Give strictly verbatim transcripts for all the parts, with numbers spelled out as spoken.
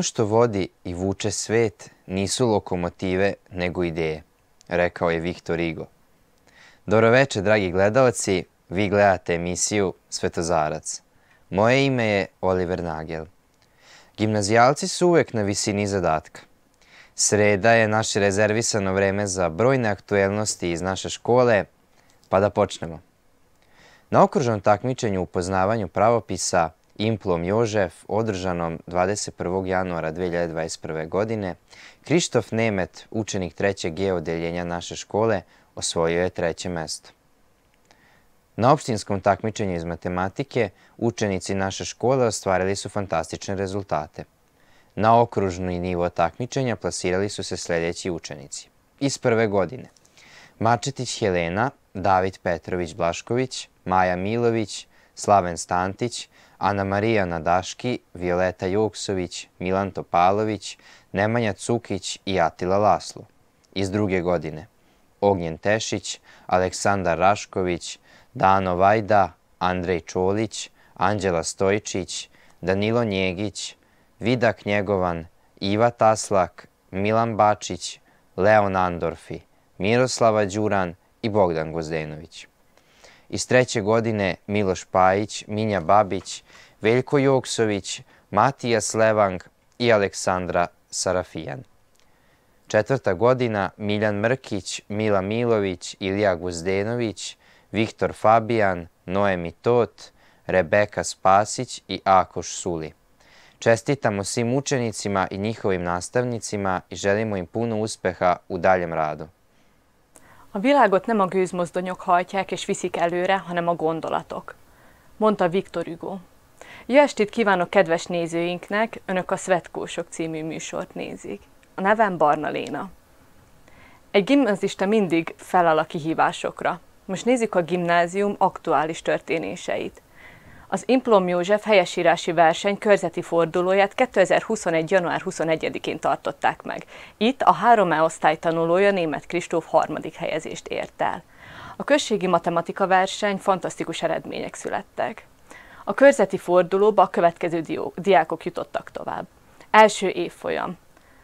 Ono što vodi i vuče svet nisu lokomotive, nego ideje, rekao je Viktor Hugo. Dobroveče, dragi gledalci, vi gledate emisiju Svetozarac. Moje ime je Oliver Nagel. Gimnazijalci su uvek na visini zadatka. Sreda je naše rezervisano vreme za brojne aktuelnosti iz naše škole, pa da počnemo. Na okružnom takmičenju u poznavanju pravopisa Implom Jožef, održanom dvadeset prvog januara dve hiljade dvadeset prve. godine, Krištof Nemet, učenik trećeg G odeljenja naše škole, osvojio je treće mesto. Na opštinskom takmičenju iz matematike učenici naše škole ostvarili su fantastične rezultate. Na okružni nivo takmičenja plasirali su se sljedeći učenici. Iz prve godine: Mačetić Helena, David Petrović Blašković, Maja Milović, Slaven Stantić, Ana Marija Nadaški, Violeta Joksović, Milan Topalović, Nemanja Cukić i Atila Laslo. Iz druge godine: Ognjen Tešić, Aleksandar Rašković, Dano Vajda, Andrej Čolić, Anđela Stojčić, Danilo Njegić, Vida Knjegovan, Iva Taslak, Milan Bačić, Leon Andorfi, Miroslava Đuran i Bogdan Gozdenović. Iz treće godine: Miloš Pajić, Minja Babić, Veljko Joksović, Matijas Levang i Aleksandra Sarafijan. Četvrta godina: Miljan Mrkić, Mila Milović, Ilija Gozdenović, Viktor Fabijan, Noemi Tot, Rebeka Spasić i Akoš Suli. Čestitamo svim učenicima i njihovim nastavnicima i želimo im puno uspeha u daljem radu. A világot nem a gőzmozdonyok hajtják és viszik előre, hanem a gondolatok, mondta Viktor Hugo. Jó estét kívánok kedves nézőinknek, önök a Szvetkósok című műsort nézik. A nevem Barna Léna. Egy gimnazista mindig feláll a kihívásokra. Most nézzük a gimnázium aktuális történéseit. Az Implom József helyesírási verseny körzeti fordulóját kétezer-huszonegy. január huszonegyedikén tartották meg. Itt a három E osztály tanulója, Németh Kristóf harmadik helyezést ért el. A községi matematika verseny fantasztikus eredmények születtek. A körzeti fordulóba a következő dió, diákok jutottak tovább. Első évfolyam: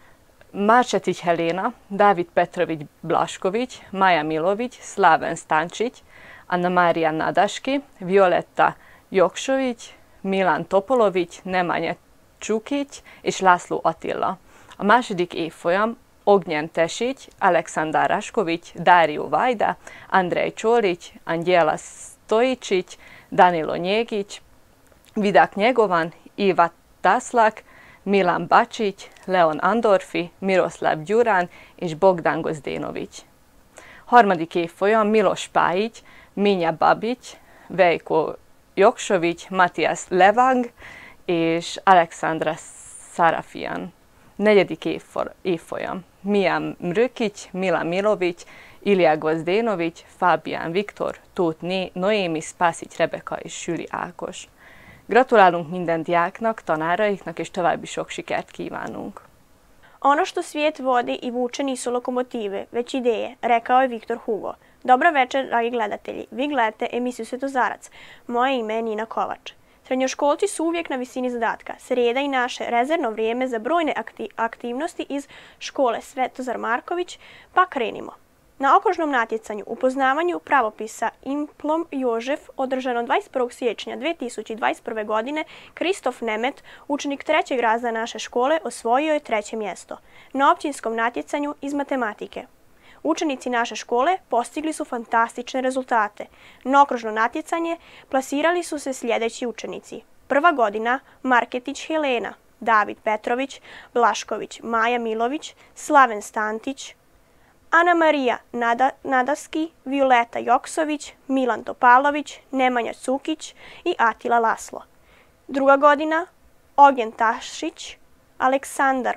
Mačetić Helena, David Petrović Blašković, Maja Milović, Slaven Stančić, Ana Marija Nadaški, Violeta Joksović, Milan Topolović, Nemanja Čukić és László Attila. A második évfolyam: Ognjen Tešić, Aleksandar Rašković, Dario Vajda, Andrej Čolić, Anđela Stojičić, Danilo Njegić, Vida Knjegovan, Iva Taslak, Milan Bačić, Leon Andorfi, Miroslav Đuran és Bogdan Gozdenović. Harmadik évfolyam: Miloš Pajić, Minja Babić, Veljko Joksović, Matijas Levang és Aleksandra Sarafijan. Negyedik évfolyam: Mijan Mrkić, Mila Milović, Ilija Gozdenović, Fabián Viktor, Tóth Noémi, Spasić Rebeka és Süli Ákos. Gratulálunk minden diáknak, tanáraiknak és további sok sikert kívánunk. Ono što svijet vodi i vuče nisu lokomotive, već ideje, rekao je Viktor Hugo. Dobro večer, dragi gledatelji. Vi gledate emisiju Svetozarac. Moje ime je Nina Kovač. Srednjoškolci su uvijek na visini zadatka. Sreda i naše rezervno vrijeme za brojne aktivnosti iz škole Svetozar Marković, pa krenimo. Na okružnom natjecanju u poznavanju pravopisa Implom Jožef, održano dvadeset prvog siječnja dve tisuće dvadeset prve. godine, Krištof Nemet, učenik trećeg razreda naše škole, osvojio je treće mjesto. Na općinskom natjecanju iz matematike učenici naše škole postigli su fantastične rezultate. Na okružno natjecanje plasirali su se sljedeći učenici. Prva godina: Marketić Helena, David Petrović Blašković, Maja Milović, Slaven Stantić, Ana Marija Nadaški, Violeta Joksović, Milan Topalović, Nemanja Cukić i Atila Laslo. Druga godina: Ognjen Tešić, Aleksandar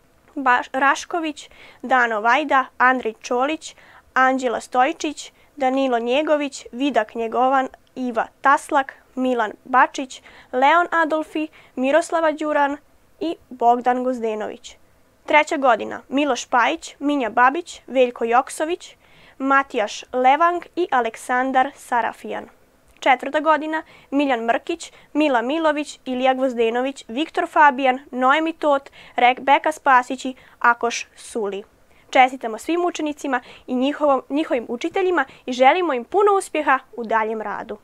Rašković, Dano Vajda, Andrej Čolić, Anđela Stojčić, Danilo Njegović, Vida Knjegovan, Iva Taslak, Milan Bačić, Leon Andorfi, Miroslava Đuran i Bogdan Gozdenović. Treća godina: Miloš Pajić, Minja Babić, Veljko Joksović, Matijas Levang i Aleksandar Sarafijan. četvrta godina, Miljan Mrkić, Mila Milović, Ilija Gvozdenović, Viktor Fabijan, Noemi Tot, Rebeka Spasić i Akoš Suli. Čestitamo svim učenicima i njihovom, njihovim učiteljima i želimo im puno uspjeha u daljem radu.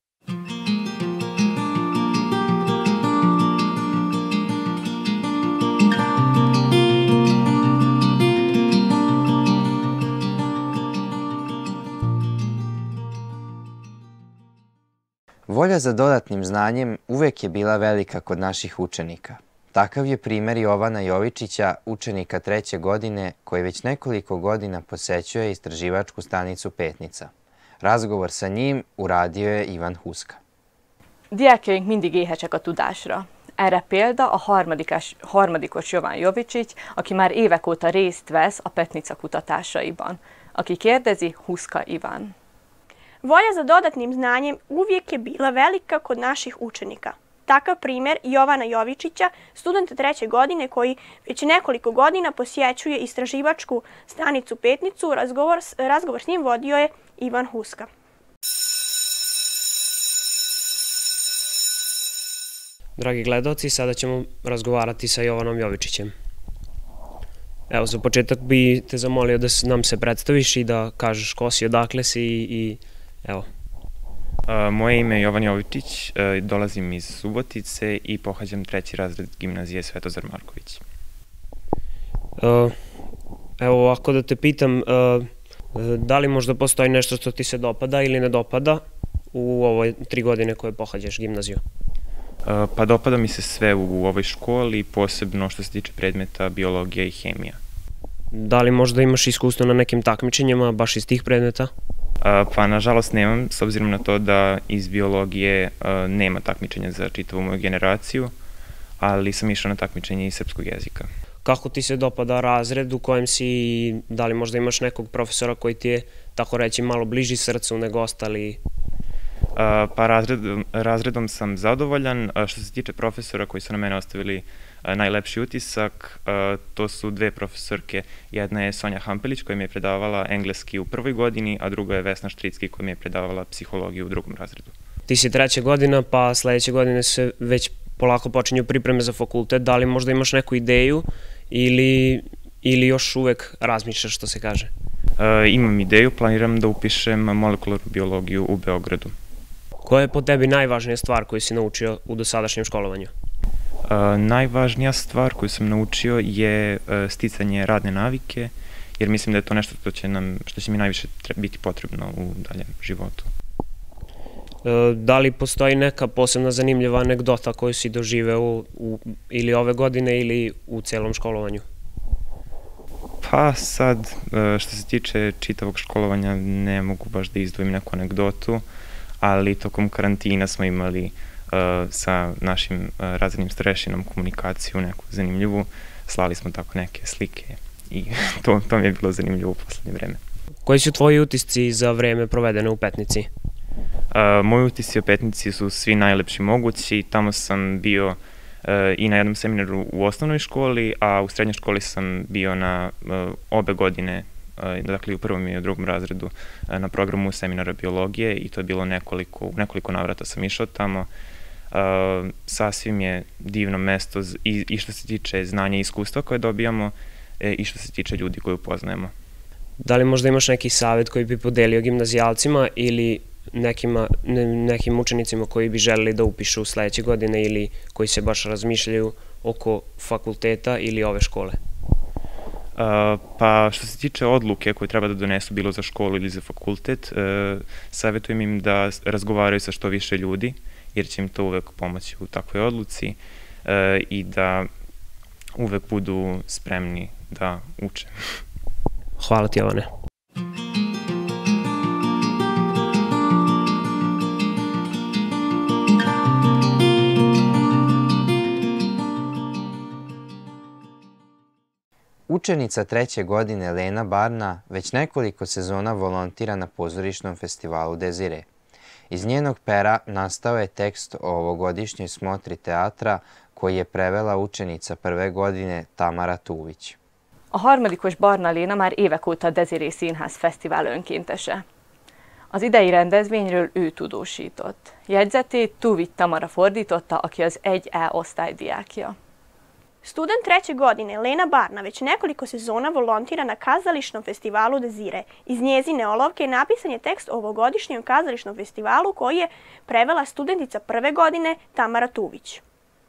Volja za dodatnim znanjem uvek je bila velika kod naših učenika. Takav je primjer Jovana Jovičića, učenika treće godine, koji već nekoliko godina posećuje istraživačku stanicu Petnica. Razgovor sa njim uradio je Ivan Huska. Diákjaink mindig éhesek a tudásra. Erre példa a harmadikos, harmadikos Jovan Jovicsics, aki már évek óta részt vesz a Petnica kutatásaiban. Aki kérdezi, Huska Ivan. Volja za dodatnim znanjem uvijek je bila velika kod naših učenika. Takav primjer Jovana Jovičića, studenta treće godine koji već nekoliko godina posjećuje istraživačku stanicu Petnicu, razgovor, razgovor s njim vodio je Ivan Huska. Dragi gledalci, sada ćemo razgovarati sa Jovanom Jovičićem. Evo, za početak bi te zamolio da nam se predstaviš i da kažeš ko si, odakle si i evo. Moje ime je Jovan Jovičić, dolazim iz Subotice i pohađam treći razred gimnazije Svetozar Marković. Evo ovako da te pitam, da li možda postoji nešto što ti se dopada ili ne dopada u ovoj tri godine koje pohađaš gimnaziju? Pa dopada mi se sve u ovoj školi, posebno što se tiče predmeta biologija i hemija. Da li možda imaš iskustvo na nekim takmičenjima baš iz tih predmeta? Pa nažalost nemam, s obzirom na to da iz biologije nema takmičenja za čitavu moju generaciju, ali sam išao na takmičenje iz srpskog jezika. Kako ti se dopada razred u kojem si i da li možda imaš nekog profesora koji ti je, tako reći, malo bliži srcu nego ostali? Pa razredom, razredom sam zadovoljan. Što se tiče profesora koji su na mene ostavili najlepši utisak, to su dve profesorke. Jedna je Sonja Hampelić koja mi je predavala engleski u prvoj godini, a druga je Vesna Štricki koja mi je predavala psihologiju u drugom razredu. Ti si treća godina, pa sledeće godine se već polako počinju pripreme za fakultet. Da li možda imaš neku ideju ili, ili još uvek razmišljaš, što se kaže? Imam ideju, planiram da upišem molekularnu biologiju u Beogradu. Koja je po tebi najvažnija stvar koju si naučio u dosadašnjem školovanju? Uh, najvažnija stvar koju sam naučio je uh, sticanje radne navike, jer mislim da je to nešto što će, nam, što će mi najviše biti potrebno u daljem životu. Uh, da li postoji neka posebna zanimljiva anegdota koju si doživeo u, u, ili ove godine ili u celom školovanju? Pa sad, uh, što se tiče čitavog školovanja, ne mogu baš da izdvojim neku anegdotu, ali tokom karantina smo imali uh, sa našim uh, razrednim starešinom komunikaciju neku zanimljivu. Slali smo tako neke slike i to, to mi je bilo zanimljivo u poslednje vreme. Koji su tvoji utisci za vreme provedene u Petnici? Uh, moji utisci o Petnici su svi najlepši mogući. Tamo sam bio uh, i na jednom seminaru u osnovnoj školi, a u srednjoj školi sam bio na uh, obe godine, dakle u prvom i u drugom razredu na programu seminara biologije i to je bilo nekoliko, nekoliko navrata sam išao tamo. Sasvim je divno mesto i što se tiče znanja i iskustva koje dobijamo i što se tiče ljudi koje upoznajemo. Da li možda imaš neki savjet koji bi podelio gimnazijalcima ili nekima, nekim učenicima koji bi želeli da upišu sledeće godine ili koji se baš razmišljaju oko fakulteta ili ove škole? Uh, pa što se tiče odluke koje treba da donesu bilo za školu ili za fakultet, uh, savjetujem im da razgovaraju sa što više ljudi, jer će im to uvek pomoći u takvoj odluci uh, i da uvek budu spremni da uče. Hvala ti, Jovane. Učenica treće godine Lena Barna već nekoliko sezona volontira na pozorišnom festivalu Dezire. Iz njenog pera nastao je tekst o ovogodišnjoj smotri teatra koji je prevela učenica prve godine Tamara Tuvić. A harmadikos Barna Léna már évek óta a Deziré Színház Fesztivál önkéntese. Az idei rendezvényről ő tudósított. Jegyzetét Tuvić Tamara fordította, aki az egy E osztály diákja. Student treće godine Lena Barna već nekoliko sezona volontira na kazališnom festivalu Desire. Iz njezine olovke napisan je tekst o ovogodišnjem kazališnom festivalu koji je prevela studentica prve godine Tamara Tuvić.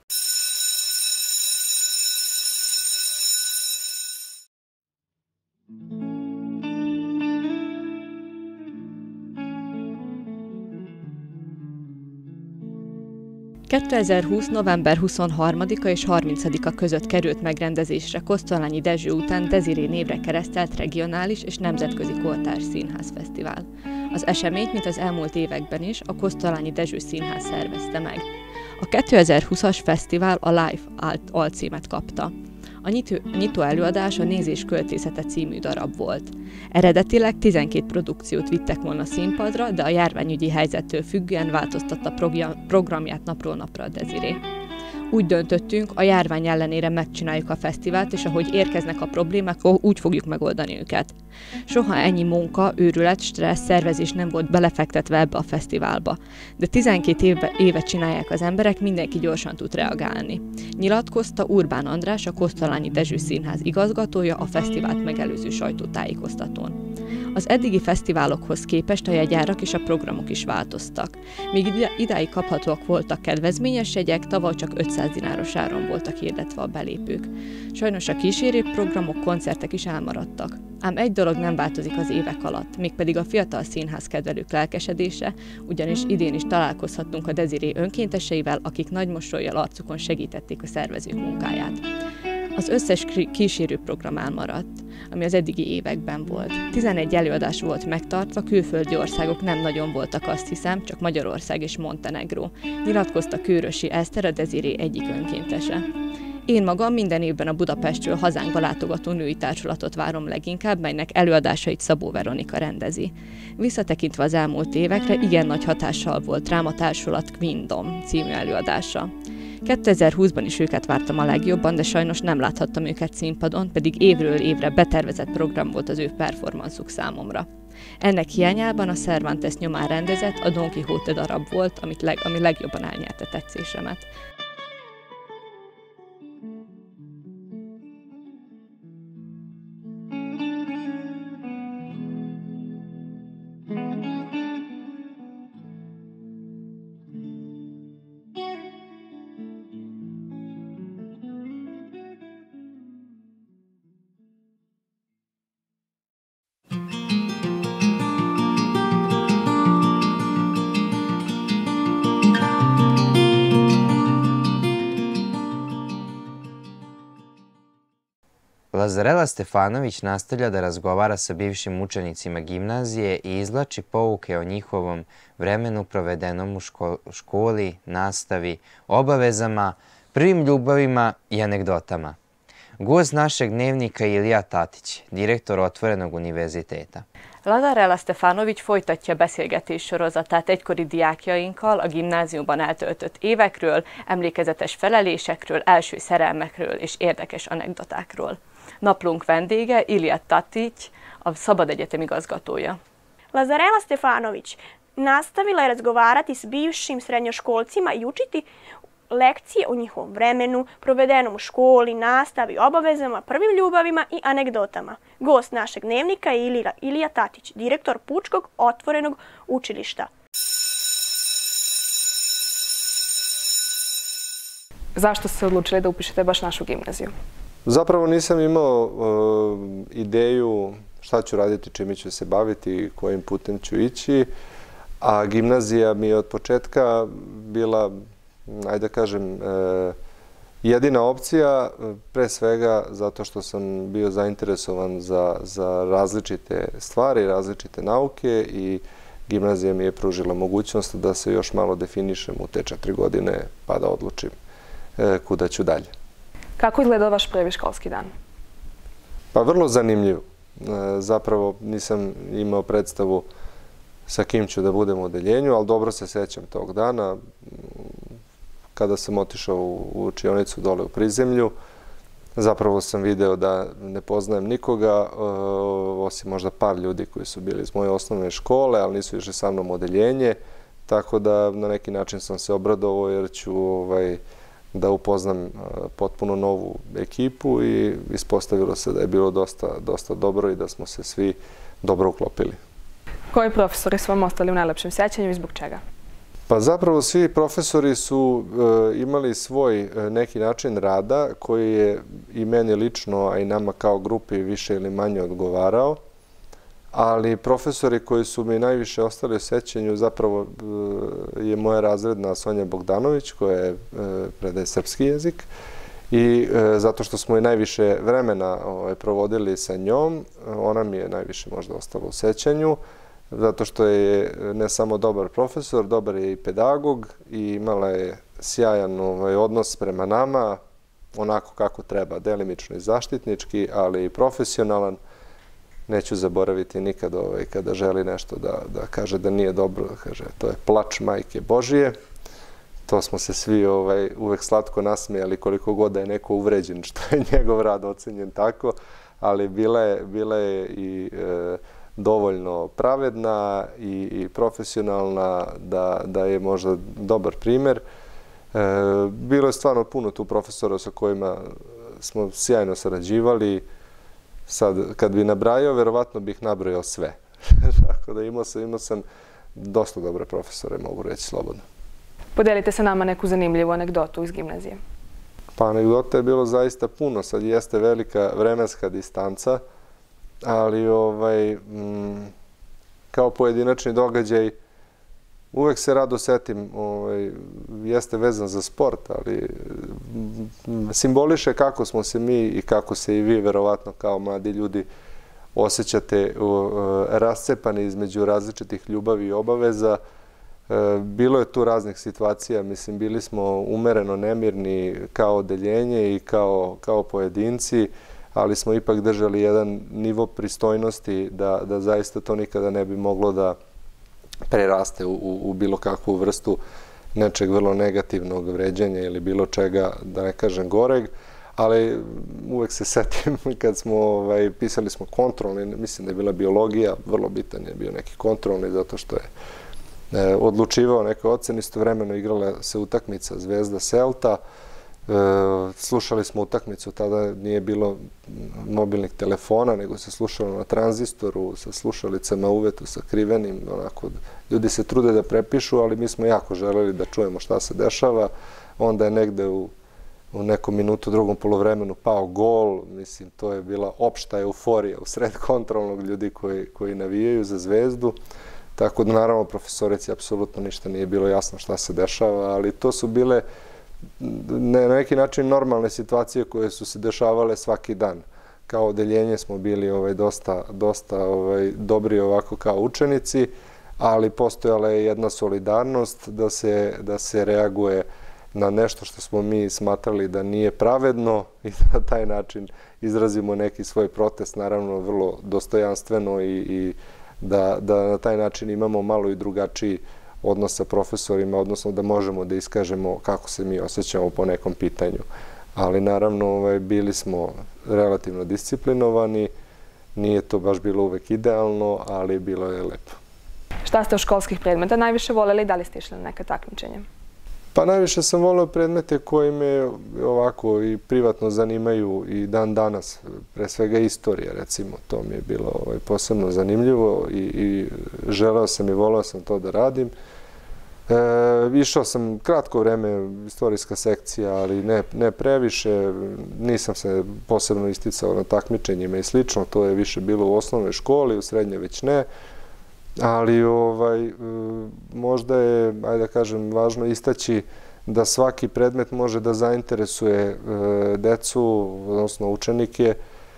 kétezer-húsz. november huszonharmadika és harmincadika között került megrendezésre Kosztolányi Dezső után Desiré névre keresztelt regionális és nemzetközi kortárs színházfesztivál. Az eseményt, mint az elmúlt években is, a Kosztolányi Dezső Színház szervezte meg. A kétezer-húszas fesztivál a Life alcímet kapta. A nyitó előadás a Nézés költészete című darab volt. Eredetileg tizenkét produkciót vittek volna színpadra, de a járványügyi helyzettől függően változtatta programját napról napra a Desiré. Úgy döntöttünk, a járvány ellenére megcsináljuk a fesztivált, és ahogy érkeznek a problémák, úgy fogjuk megoldani őket. Soha ennyi munka, őrület, stressz, szervezés nem volt belefektetve ebbe a fesztiválba. De tizenkét éve, éve csinálják az emberek, mindenki gyorsan tud reagálni. Nyilatkozta Urbán András, a Kosztolányi Dezső Színház igazgatója a fesztivált megelőző sajtótájékoztatón. Az eddigi fesztiválokhoz képest a jegyárak és a programok is változtak. Míg idáig kaphatóak voltak kedvezményes jegyek, tavaly csak ötszáz dináros áron voltak hirdetve a belépők. Sajnos a kísérő programok, koncertek is elmaradtak. Ám egy dolog nem változik az évek alatt, mégpedig a fiatal színház kedvelők lelkesedése, ugyanis idén is találkozhattunk a Desiré önkénteseivel, akik nagy mosollyal arcukon segítették a szervezők munkáját. Az összes kísérő program elmaradt, ami az eddigi években volt. tizenegy előadás volt megtartva, külföldi országok nem nagyon voltak, azt hiszem, csak Magyarország és Montenegró. Nyilatkozta Kőrösi Eszter, a Desiré egyik önkéntese. Én magam minden évben a Budapestről hazánkba látogató női társulatot várom leginkább, melynek előadásait Szabó Veronika rendezi. Visszatekintve az elmúlt évekre, igen nagy hatással volt rám a társulat Queendom című előadása. kétezer-húszban is őket vártam a legjobban, de sajnos nem láthattam őket színpadon, pedig évről évre betervezett program volt az ő performanszuk számomra. Ennek hiányában a Cervantes nyomán rendezett, a Don Quixote darab volt, amit leg, ami legjobban elnyerte tetszésemet. Lazarela Stefanović nastavlja da razgovara sa bivšim učenicima gimnazije i izvlači pouke o njihovom vremenu provedenom u školi, nastavi, obavezama, prvim ljubavima i anegdotama. Gost našeg dnevnika je Ilija Tatić, direktor Otvorenog univerziteta. Lazarela Stefanović folytatja beszélgetés sorozatát egykori diákjainkkal a gimnáziumban eltöltött évekről, emlékezetes felelésekről, első szerelmekről és érdekes anekdotákról. Naplunk vendége Ilija Tatić, a Szabad Egyetem igazgatója. Lazarela Stefanović nastavila je razgovarati s bivšim srednjoškolcima i učiti lekcije o njihovom vremenu, provedenom u školi, nastavi, obavezama, prvim ljubavima i anegdotama. Gost našeg dnevnika je Ilija, Ilija Tatić, direktor Pučkog otvorenog učilišta. Zašto ste se odlučili da upišete baš našu gimnaziju? Zapravo nisam imao uh, ideju šta ću raditi, čime ću se baviti, kojim putem ću ići, a gimnazija mi je od početka bila, ajde da kažem, uh, jedina opcija, pre svega zato što sam bio zainteresovan za, za različite stvari, različite nauke i gimnazija mi je pružila mogućnost da se još malo definišem u te četiri godine pa da odlučim uh, kuda ću dalje. Kako izgleda vaš prvi školski dan? Pa vrlo zanimljiv. Zapravo nisam imao predstavu sa kim ću da budem u odeljenju, ali dobro se sećam tog dana. Kada sam otišao u učionicu dole u prizemlju, zapravo sam video da ne poznajem nikoga, osim možda par ljudi koji su bili iz moje osnovne škole, ali nisu išli sa mnom u odeljenje, tako da na neki način sam se obradovao jer ću da upoznam potpuno novu ekipu i ispostavilo se da je bilo dosta dobro i da smo se svi dobro uklopili. Koji profesori su vam ostali u najlepšem sećanju i zbog čega? Pa zapravo svi profesori su imali svoj neki način rada koji je i meni lično, a i nama kao grupi više ili manje odgovarao. Ali profesori koji su mi najviše ostali u sećanju zapravo je moja razredna Sonja Bogdanović koja predaje srpski jezik i zato što smo i najviše vremena provodili sa njom, ona mi je najviše možda ostala u sećanju zato što je ne samo dobar profesor, dobar je i pedagog i imala je sjajan odnos prema nama, onako kako treba, delimično i zaštitnički, ali i profesionalan. Neću zaboraviti nikad kada želi nešto da kaže da nije dobro, da kaže to je plač majke Božije. To smo se svi uvek slatko nasmijali koliko god da je neko uvređen što je njegov rad ocenjen tako, ali bila je i dovoljno pravedna i profesionalna da je možda dobar primer. Bilo je stvarno puno tu profesora sa kojima smo sjajno sarađivali. Sad, kad bi nabrajao, verovatno bih nabrojao sve. Tako da imao sam dosta dobre profesore, mogu reći slobodno. Podelite sa nama neku zanimljivu anegdotu iz gimnazije. Pa anegdota je bilo zaista puno. Sad jeste velika vremenska distanca, ali kao pojedinačni događaj uvek se rado setim, jeste vezan za sport, ali simboliše kako smo se mi i kako se i vi, verovatno kao mladi ljudi, osjećate rascepani između različitih ljubavi i obaveza. Bilo je tu raznih situacija, mislim, bili smo umereno nemirni kao odeljenje i kao pojedinci, ali smo ipak držali jedan nivo pristojnosti da zaista to nikada ne bi moglo da preraste u bilo kakvu vrstu nečeg vrlo negativnog vređenja ili bilo čega, da ne kažem goreg, ali uvek se setim kad smo pisali smo kontrolni, mislim da je bila biologija, vrlo bitan je bio neki kontrolni zato što je odlučivao neke ocene, istovremeno igrala se utakmica Zvezda Celta, slušali smo utakmicu, tada nije bilo mobilnih telefona, nego se slušalo na tranzistoru, sa slušalicama uvetu, sa krivenim, onako, ljudi se trude da prepišu, ali mi smo jako želeli da čujemo šta se dešava, onda je negde u nekom minutu, drugom polovremenu pao gol, mislim, to je bila opšta euforija u sred kontrolnog ljudi koji navijaju za Zvezdu, tako da naravno profesorici apsolutno ništa nije bilo jasno šta se dešava, ali to su bile na neki način normalne situacije koje su se dešavale svaki dan. Kao odeljenje smo bili dosta dobri ovako kao učenici, ali postojala je jedna solidarnost da se reaguje na nešto što smo mi smatrali da nije pravedno i na taj način izrazimo neki svoj protest, naravno vrlo dostojanstveno i da na taj način imamo malo i drugačiji odnos sa profesorima, odnosno da možemo da iskažemo kako se mi osjećamo po nekom pitanju. Ali naravno bili smo relativno disciplinovani, nije to baš bilo uvek idealno, ali bilo je lepo. Šta ste od školskih predmeta najviše voljeli i da li ste išli na neka takmičenja? Pa najviše sam volio predmete koji me ovako i privatno zanimaju i dan danas, pre svega istorija recimo, to mi je bilo posebno zanimljivo i želeo sam i voleo sam to da radim. Išao sam kratko vreme istorijska sekcija, ali ne previše, nisam se posebno isticao na takmičenjima i slično, to je više bilo u osnovnoj školi, u srednjoj već ne. Ali možda je, ajde da kažem, važno istaći da svaki predmet može da zainteresuje decu, odnosno učenike,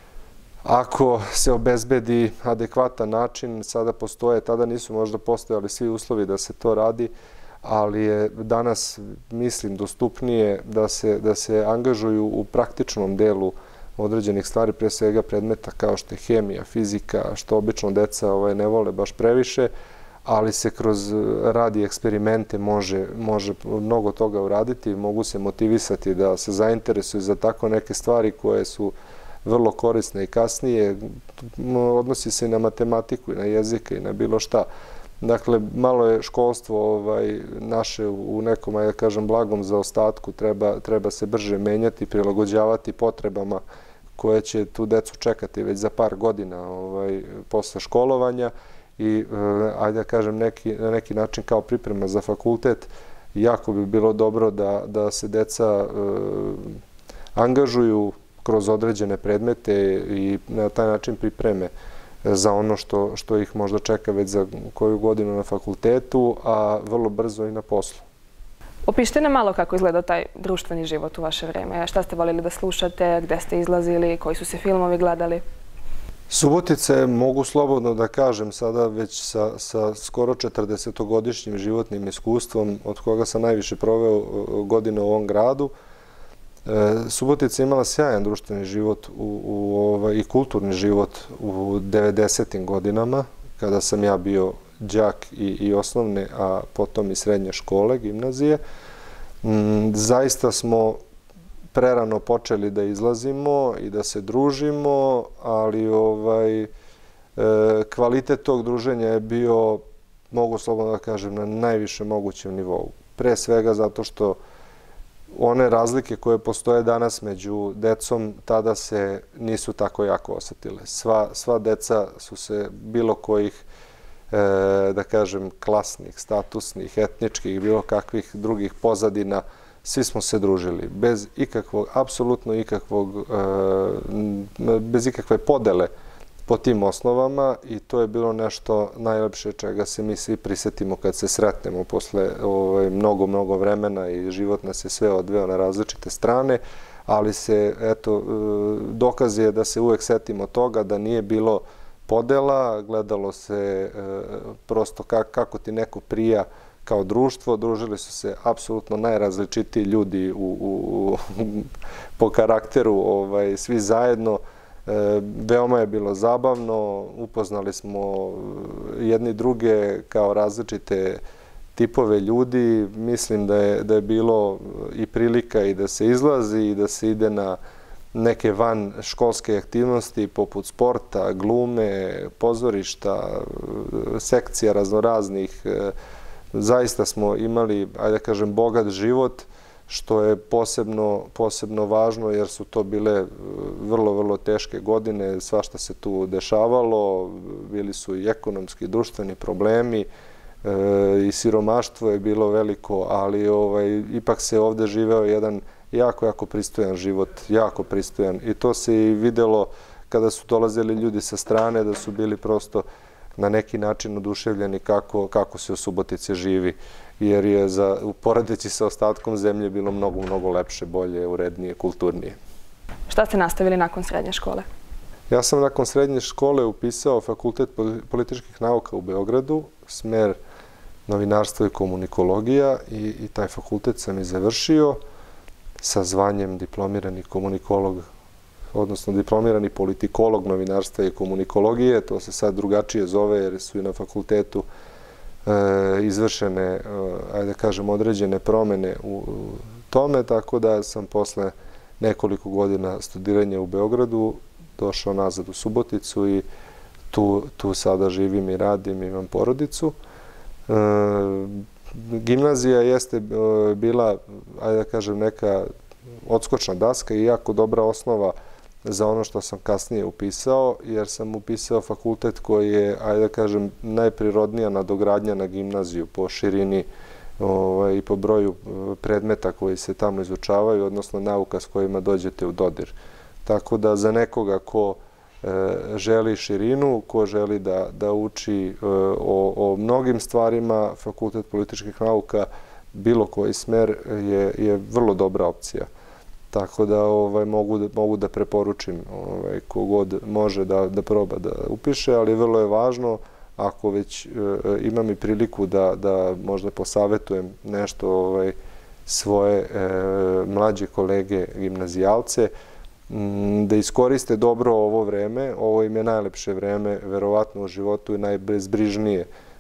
ako se obezbedi adekvatan način. Sada postoje, tada nisu možda postojali svi uslovi da se to radi, ali je danas, mislim, dostupnije da se angažuju u praktičnom delu određenih stvari, pre svega predmeta kao što je hemija, fizika, što obično deca ne vole baš previše, ali se kroz rad i eksperimente može, može mnogo toga uraditi, mogu se motivisati da se zainteresuju za tako neke stvari koje su vrlo korisne i kasnije. Odnosi se i na matematiku, i na jezike, i na bilo šta. Dakle, malo je školstvo ovaj, naše u nekom, ajde kažem, blagom zaostatku, treba, treba se brže menjati, prilagođavati potrebama koje će tu decu čekati već za par godina ovaj, posle školovanja i, ajde da kažem, neki, na neki način kao priprema za fakultet, jako bi bilo dobro da, da se deca e, angažuju kroz određene predmete i na taj način pripreme za ono što, što ih možda čeka već za koju godinu na fakultetu, a vrlo brzo i na poslu. Opišite nam malo kako izgleda taj društveni život u vaše vreme. Šta ste voljeli da slušate, gde ste izlazili, koji su se filmovi gledali? Subotice, mogu slobodno da kažem sada već sa, sa skoro četrdesetogodišnjim životnim iskustvom, od koga sam najviše proveo godine u ovom gradu. Subotica je imala sjajan društveni život u, u, ovaj, i kulturni život u devedesetim godinama, kada sam ja bio đak i, i osnovne, a potom i srednje škole, gimnazije. Mm, zaista smo prerano počeli da izlazimo i da se družimo, ali ovaj, e, kvalitet tog druženja je bio, mogu slobodno da kažem, na najviše mogućem nivou. Pre svega zato što one razlike koje postoje danas među decom tada se nisu tako jako osetile. Sva, sva deca su se bilo kojih, e, da kažem, klasnih, statusnih, etničkih, bilo kakvih drugih pozadina, svi smo se družili. Bez ikakvog, apsolutno ikakvog, e, bez ikakve podele po tim osnovama i to je bilo nešto najlepše čega se mi svi prisetimo kad se sretnemo posle ovaj, mnogo, mnogo vremena i život nas je sve odveo na različite strane, ali se, eto, dokaz je da se uvek setimo toga da nije bilo podela, gledalo se prosto kako ti neko prija kao društvo, družili su se apsolutno najrazličitiji ljudi u, u, po karakteru, ovaj, svi zajedno. E, veoma je bilo zabavno, upoznali smo jedni druge kao različite tipove ljudi. Mislim da je, da je bilo i prilika i da se izlazi i da se ide na neke van školske aktivnosti poput sporta, glume, pozorišta, sekcija raznoraznih. E, zaista smo imali, ajde da kažem, bogat život, što je posebno, posebno važno jer su to bile vrlo, vrlo teške godine, svašta se tu dešavalo, bili su i ekonomski, društveni problemi, e, i siromaštvo je bilo veliko, ali ovaj, ipak se ovde živeo jedan jako, jako pristojan život, jako pristojan i to se i videlo kada su dolazili ljudi sa strane, da su bili prosto na neki način oduševljeni kako, kako se u Subotici živi, jer je za, uporedeći sa ostatkom zemlje bilo mnogo, mnogo lepše, bolje, urednije, kulturnije. Šta ste nastavili nakon srednje škole? Ja sam nakon srednje škole upisao Fakultet političkih nauka u Beogradu, smer novinarstvo i komunikologija i, i taj fakultet sam i završio sa zvanjem diplomirani komunikolog, odnosno diplomirani politikolog novinarstva i komunikologije. To se sad drugačije zove jer su i na fakultetu e, izvršene, e, ajde da kažem, određene promene u tome, tako da sam posle nekoliko godina studiranja u Beogradu došao nazad u Suboticu i tu, tu sada živim i radim, imam porodicu. E, gimnazija jeste e, bila, ajde da kažem, neka odskočna daska i jako dobra osnova za ono što sam kasnije upisao, jer sam upisao fakultet koji je, ajde da kažem, najprirodnija nadogradnja na gimnaziju po širini ovaj, i po broju predmeta koji se tamo izučavaju, odnosno nauka s kojima dođete u dodir. Tako da za nekoga ko e, želi širinu, ko želi da, da uči e, o, o mnogim stvarima, Fakultet političkih nauka, bilo koji smer je, je vrlo dobra opcija. Tako da ovaj, mogu, da, mogu da preporučim ovaj, kogod može da, da proba da upiše, ali vrlo je važno, ako već e, imam i priliku da, da možda posavetujem nešto ovaj, svoje e, mlađe kolege gimnazijalce, m, da iskoriste dobro ovo vreme. Ovo im je najlepše vreme, verovatno u životu i najbezbrižnije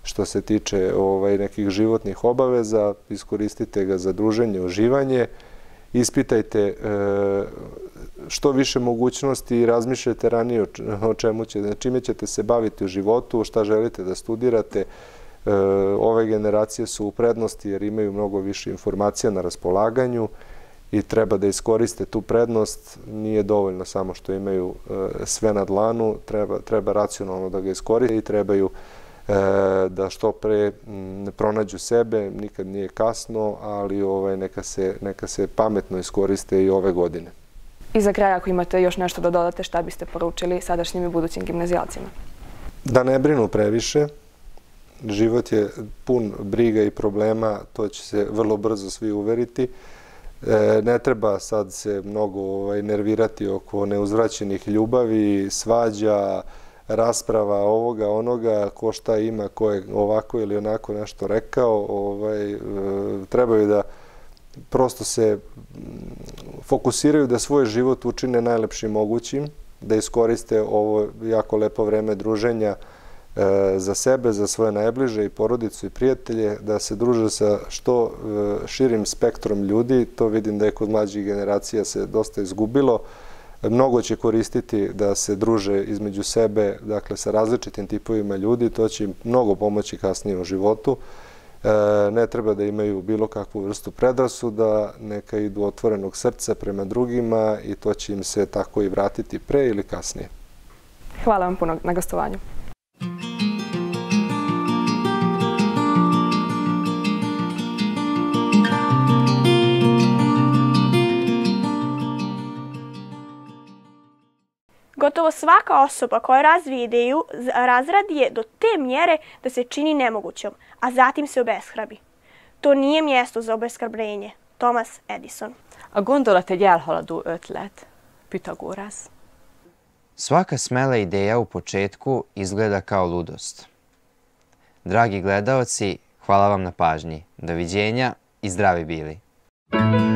što se tiče ovaj, nekih životnih obaveza, iskoristite ga za druženje, uživanje, ispitajte e, što više mogućnosti i razmišljajte ranije o čemu će, čime ćete se baviti u životu, šta želite da studirate. E, ove generacije su u prednosti jer imaju mnogo više informacija na raspolaganju i treba da iskoriste tu prednost. Nije dovoljno samo što imaju e, sve na dlanu, treba, treba racionalno da ga iskoriste i trebaju e, da što pre m, pronađu sebe, nikad nije kasno, ali ovaj, neka, se, neka se pametno iskoriste i ove godine. I za kraj, ako imate još nešto da dodate, šta biste poručili sadašnjim i budućim gimnazijalcima? Da ne brinu previše. Život je pun briga i problema, to će se vrlo brzo svi uveriti. E, ne treba sad se mnogo ovaj, nervirati oko neuzvraćenih ljubavi, svađa, rasprava ovoga, onoga, ko šta ima, ko je ovako ili onako nešto rekao. Ovaj, e, trebaju da prosto se fokusiraju da svoj život učine najlepšim mogućim, da iskoriste ovo jako lepo vreme druženja za sebe, za svoje najbliže i porodicu i prijatelje, da se druže sa što širim spektrom ljudi. To vidim da je kod mlađih generacija se dosta izgubilo. Mnogo će koristiti da se druže između sebe, dakle sa različitim tipovima ljudi. To će im mnogo pomoći kasnije u životu. Ne treba da imaju bilo kakvu vrstu predrasuda, neka idu otvorenog srca prema drugima i to će im se tako i vratiti pre ili kasnije. Hvala vam puno na gostovanju. Gotovo svaka osoba koja razvije ideju razradi je do te mjere da se čini nemogućom, a zatim se obeshrabi. To nije mjesto za obeshrabrenje. Thomas Edison. A gondolat egy elhaladó ötlet. Pythagoras. Svaka smela ideja u početku izgleda kao ludost. Dragi gledaoci, hvala vam na pažnji. Doviđenja i zdravi bili.